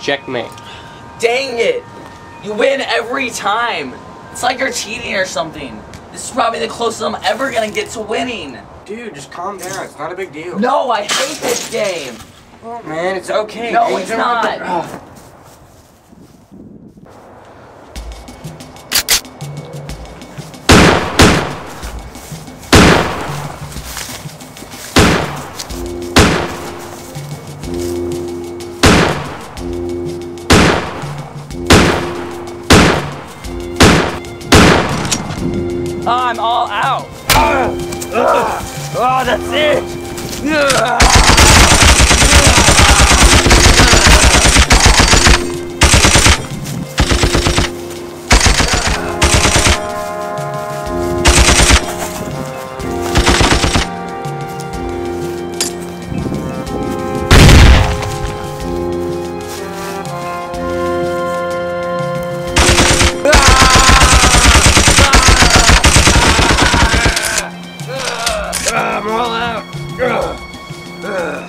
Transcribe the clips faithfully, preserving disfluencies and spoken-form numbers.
Checkmate. Dang it! You win every time! It's like you're cheating or something. This is probably the closest I'm ever gonna get to winning. Dude, just calm down. It's not a big deal. No, I hate this game! Oh, man, it's okay. No, Dude, it's you don't have not. to- I'm all out. Oh, that's it! I'm all out. Ugh. Ugh.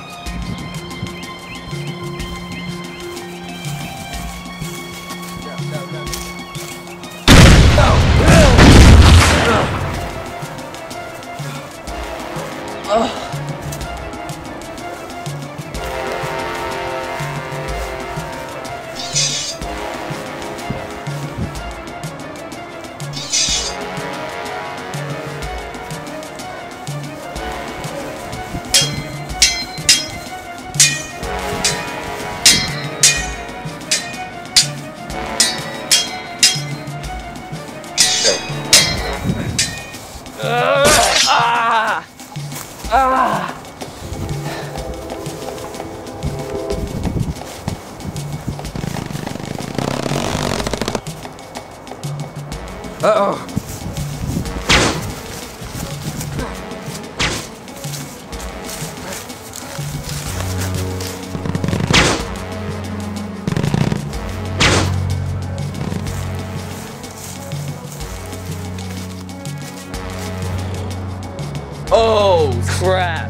Ah! Ah! Uh-oh. Oh, crap.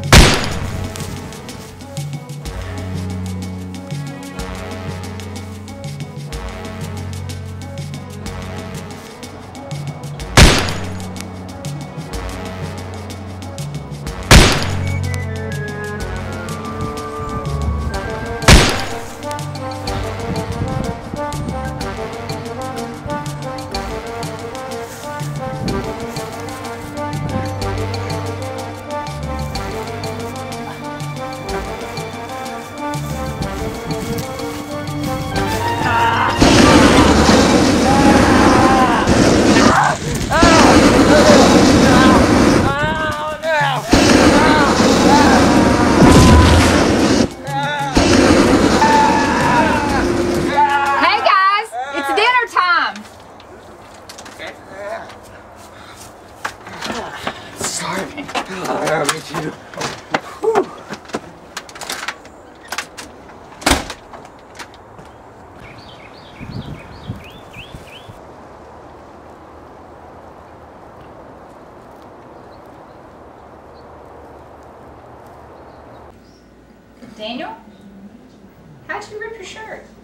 Starving. Oh, me too. Whew. Daniel? How'd you rip your shirt?